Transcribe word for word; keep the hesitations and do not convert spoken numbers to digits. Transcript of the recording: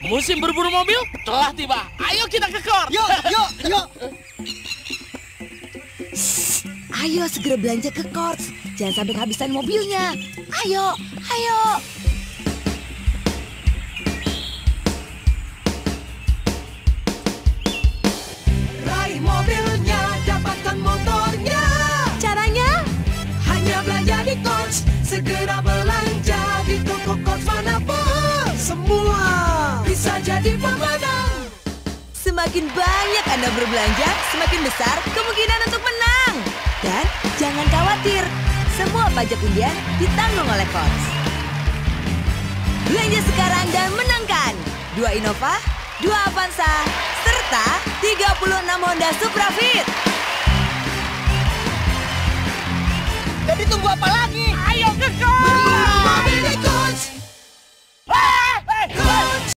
Musim berburu mobil telah tiba. Ayo kita ke Kors. Yuk, yuk, yuk. Ayo segera belanja ke Kors. Jangan sampai kehabisan mobilnya. Ayo, ayo. Raih mobilnya, dapatkan motornya. Caranya? Hanya belanja di Kors. Segera belanja di toko Kors manapun. Semua bisa jadi pemenang. Semakin banyak Anda berbelanja, semakin besar kemungkinan untuk menang. Dan jangan khawatir, semua pajak undian ditanggung oleh Kors. Belanja sekarang dan menangkan dua Innova, dua Avanza, serta tiga puluh enam Honda Supra Fit. Jadi tunggu apa lagi? Ayo ke Kors. Beli mobil di Kors.